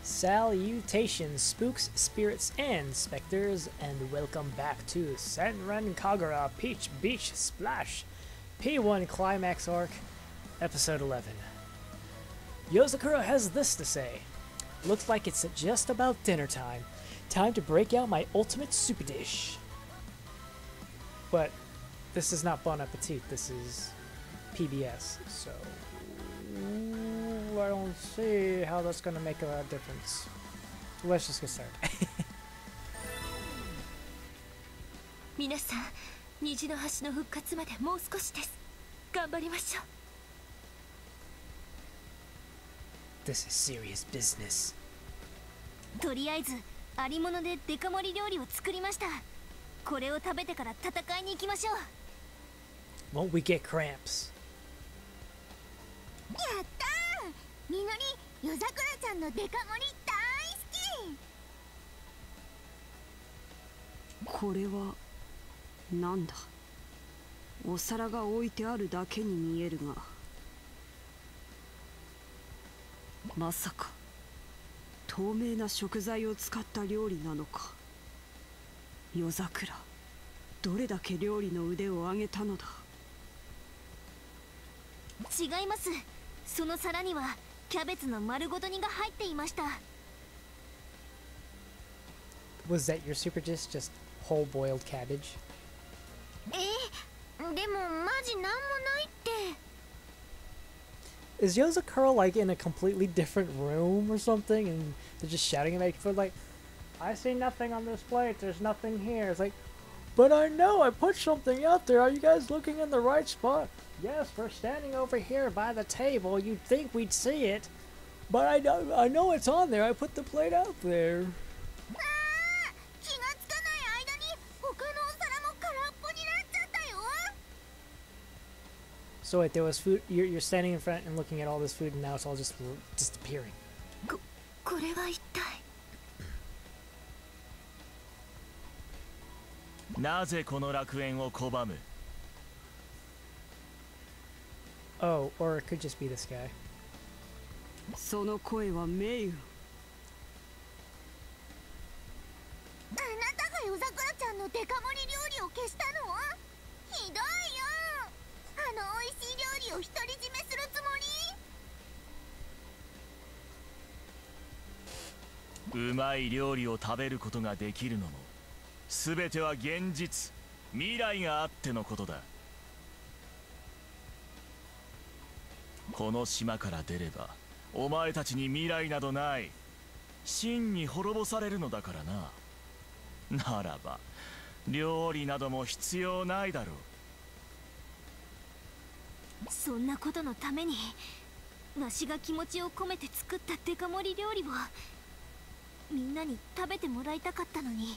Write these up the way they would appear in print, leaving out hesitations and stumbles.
Salutations, spooks, spirits, and specters, and welcome back to Senran Kagura Peach Beach Splash P1 Climax Arc, Episode 11. Yozakura has this to say. Looks like it's just about dinner time. Time to break out my ultimate super dish. But this is not Bon Appetit, this is PBS, so I don't see how that's gonna make a difference. Let's just get started. 皆さん、虹の橋の復活までもう少しです。頑張りましょう。 This is serious business. とりあえず、ありものでデカ盛り料理を作りました。これを食べてから戦いに行きましょう。 Won't we get cramps? やったー！みのり、夜桜ちゃんのデカ盛り大好き。 これはなんだ。お皿が置いてあるだけに見えるが、まさか透明な食材を使った料理なのか。夜桜、どれだけ料理の腕を上げたのだ。 違います。その皿にはキャベツの丸ごと煮が入っていました。 Was that your super dish, just whole boiled cabbage? でもマジなんもないって。 Is Yozakura like in a completely different room or something and they're just shouting at each other like, I see nothing on this plate, there's nothing here. It's like, but I know I put something out there. Are you guys looking in the right spot? Yes, we're standing over here by the table. You'd think we'd see it. But I know it's on there. I put the plate out there. So wait, there was food. You're standing in front and looking at all this food, and now it's all just disappearing. これは一体。 なぜこの楽園を拒む? Oh, or it could just be this guy. その声はメイユ。 あなたが夜桜ちゃんのデカ盛り料理を消したの？ひどいよ。あの美味しい料理を独り占めするつもり？ うまい料理を食べることができるのも、すべては現実、未来があってのことだ。この島から出れば、お前たちに未来などない。真に滅ぼされるのだからな。ならば、料理なども必要ないだろう。 そんなことのために、わしが気持ちを込めて作ったデカ盛り料理をみんなに食べてもらいたかったのに。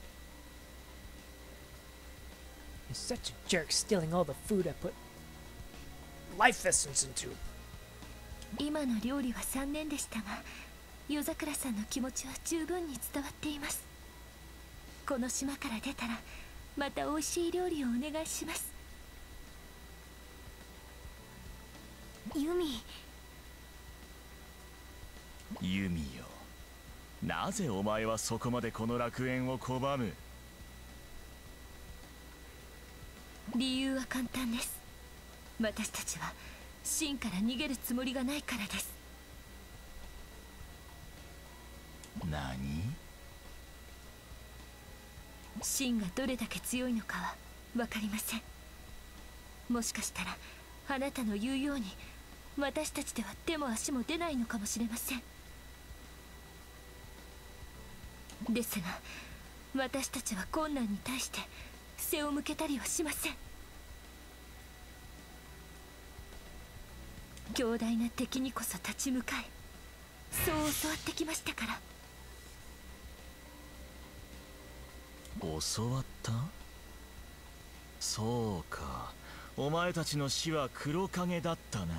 You're such a jerk, stealing all the food I put life essence into. 今の料理は残念でしたが、夜桜さんの気持ちは十分に伝わっています。この島から出たらまた美味しい料理をお願いします。ユミ。 ユミよ、なぜお前はそこまでこの楽園を拒む？ 理由は簡単です。私たちは真から逃げるつもりがないからです。 何？ 真がどれだけ強いのかは分かりません。もしかしたらあなたの言うように私たちでは手も足も出ないのかもしれません。ですが私たちは困難に対して背を向けたりはしません。強大な敵にこそ立ち向かい、そう教わってきましたから。 教わった？そうか、お前たちの死は黒影だったな。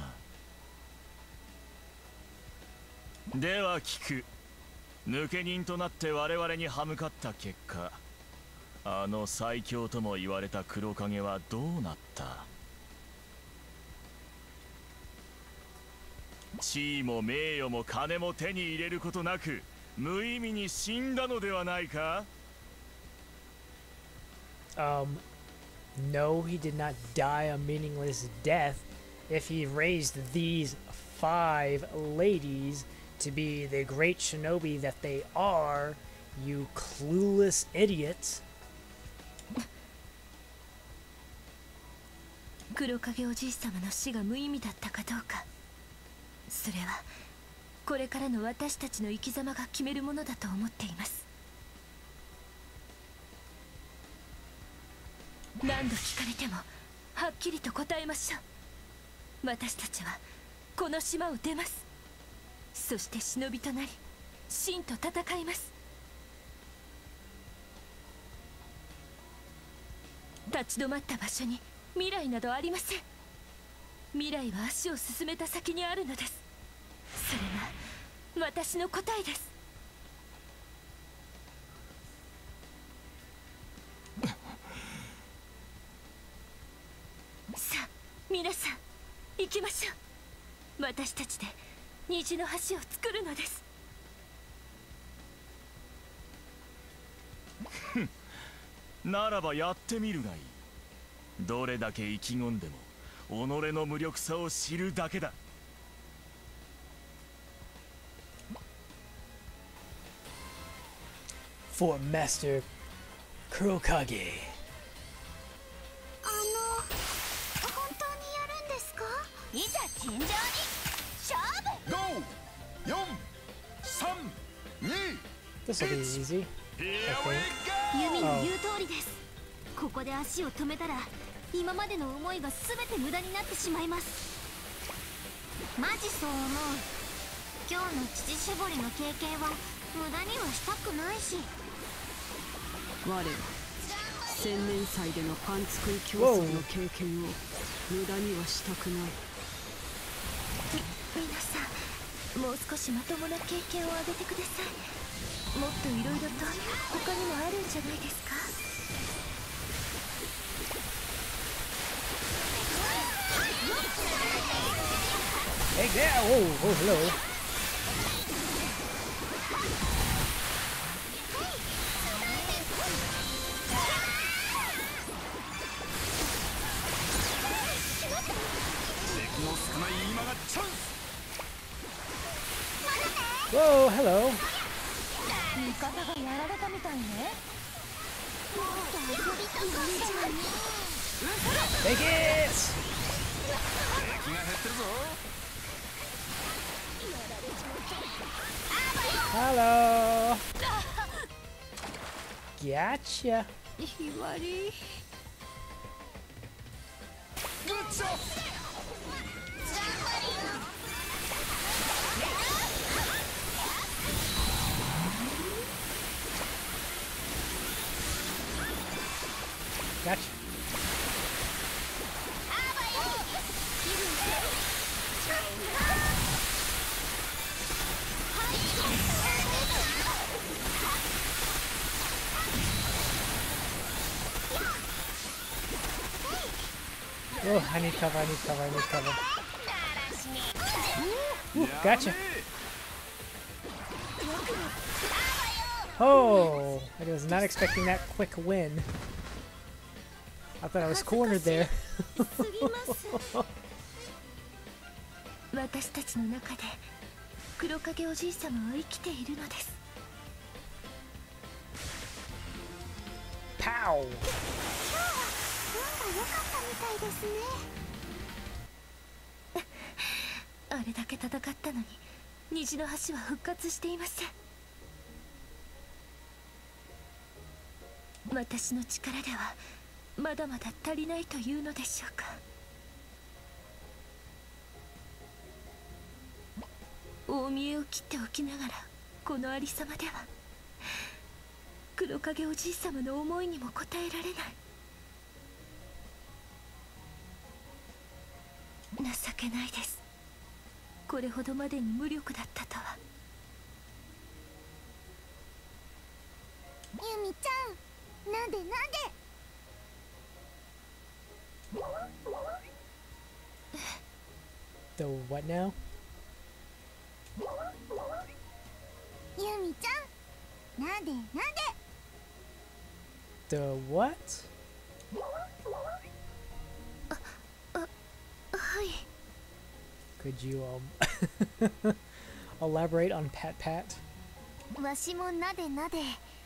では聞く。抜け人となって我々に歯向かった結果、あの最強とも言われた黒影はどうなった？ 地位も名誉も金も手に入れることなく無意味に死んだのではないか？ No, he did not die a meaningless death if he raised these 5 ladies to be the great shinobi that they are, you clueless idiots. 黒影おじい様の死が無意味だったかどうか、それはこれからの私たちの生き様が決めるものだと思っています。何度聞かれてもはっきりと答えましょう。私たちはこの島を出ます。そして忍びとなり真と戦います。立ち止まった場所に未来などありません。未来は足を進めた先にあるのです。それが私の答えです。さあ皆さん行きましょう。私たちで虹の橋を作るのです。 ならばやってみるがいい。どれだけ意気込んでも己の無力さを知るだけだ。 For Master Kurokage. 本当にやるんですか？いざ尋常に勝負。 5、4、3、2、 This will be easy. ユミの言う通りです。ここで足を止めたら今までの思いが全て無駄になってしまいます。マジそう思う。今日の乳搾りの経験は無駄にはしたくないし。 我は千年祭でのパン作り競争の経験を無駄にはしたくない。 皆さんもう少しまともな経験を上げてください。もっといろいろと他にもあるんじゃないですか。 Hey there! Oh, hello. Whoa, hello. 味方がやられたみたいね。 Take it! Hello. Gotcha. ひばり。 Gotcha. Oh, I need cover, I need cover, I need cover. Ooh, gotcha. Oh, I was not expecting that quick win. I thought I was cornered there. 私たちの中で黒影おじい様は生きているのです。 Pow! 今日は運が良かったみたいですね。あれだけ戦ったのに虹の橋は復活していません。私の力ではまだまだ足りないというのでしょうか。大見えを切っておきながらこのありさまでは黒影おじい様の思いにも応えられない。情けないです。これほどまでに無力だったとは。ユミちゃん、なんでなんで。 The what now? ミちゃん、なでなで。 The what? はい。 Could you elaborate on pat pat? わしもなでなで。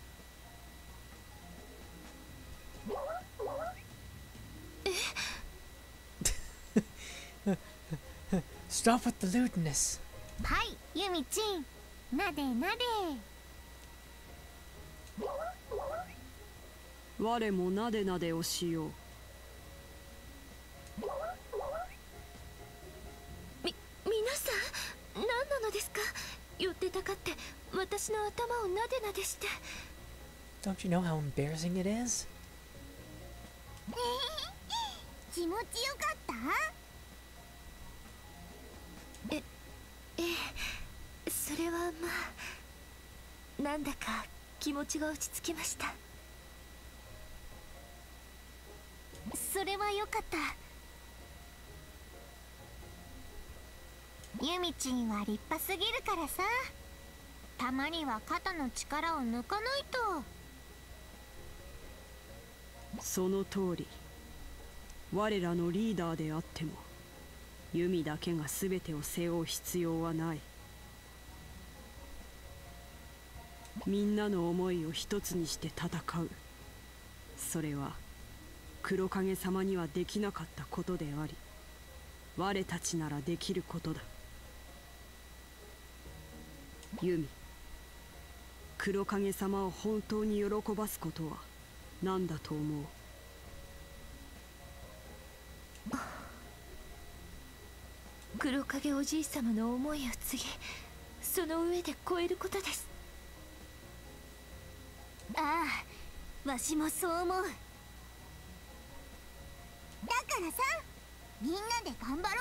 Stop with the lewdness. はい、ユミちん、なでなで。 我もなでなでをしよう。 皆さん、何なのですか？寄ってたかって私の頭をなでなでして。 Don't you know how embarrassing it is? 気持ちよかった？ それはまあ、なんだか気持ちが落ち着きました。 それはよかった。ユミちんは立派すぎるからさ、たまには肩の力を抜かないと。 その通り。我らのリーダーであってもユミだけが全てを背負う必要はない。みんなの思いを一つにして戦う。それは黒影様にはできなかったことであり、我たちならできることだ。ユミ、黒影様を本当に喜ばすことは何だと思う？ 黒影おじい様の思いを継ぎ、その上で超えることです。 ああ、わしもそう思う。だからさ、みんなで頑張ろ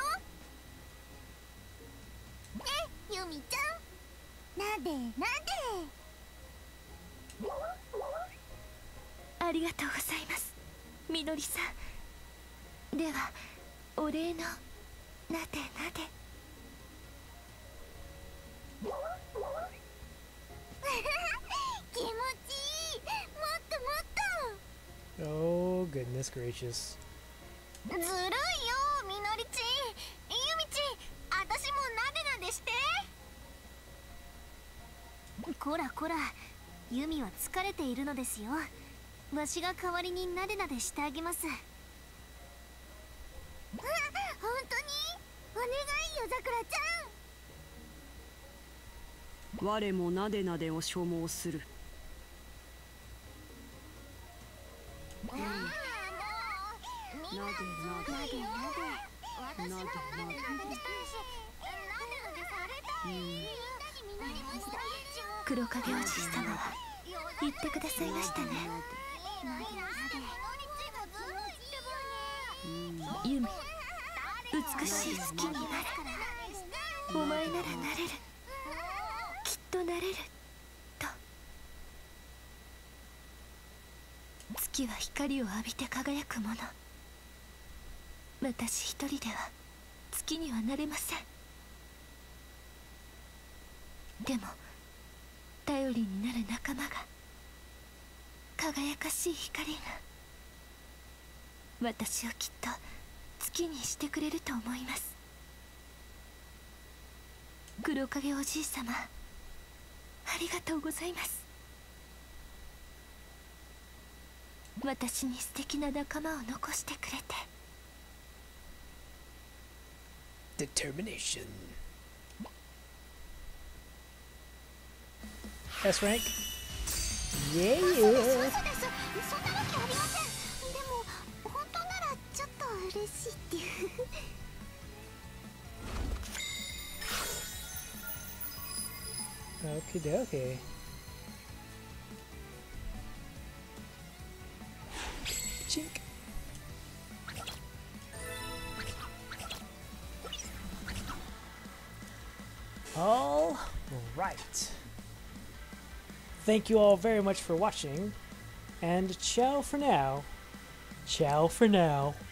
うね、ユミちゃん、なでなで。 ありがとうございます、みのりさん。ではお礼のなでなで。 気持ちいい。もっともっと。 Oh, goodness gracious. ずるいよ、みのりちん、ゆみちん、あたしもなでなでして。こらこら、ユミは疲れているのですよ。わしが代わりになでなでしてあげます。本当にお願いよ、さくらちゃん。 我もなでなでを所望する。 なでなでなでなで私もなでなでしたいし、なでなでされたい。みんなに実りました。 黒影おじい様は言ってくださいましたね。ユミ、美しい月になる。お前ならなれる、きっとなれると。月は光を浴びて輝くもの。私一人では月にはなれません。でも頼りになる仲間が、輝かしい光が私をきっと月にしてくれると思います。黒影おじい様、ありがとうございます。私に素敵な仲間を残してくれて。 Determination. S rank. Yeah. そんなわけありません。でも本当ならちょっと嬉しいっていう。 Okie dokie. Chink. All right. Thank you all very much for watching, and ciao for now. Ciao for now.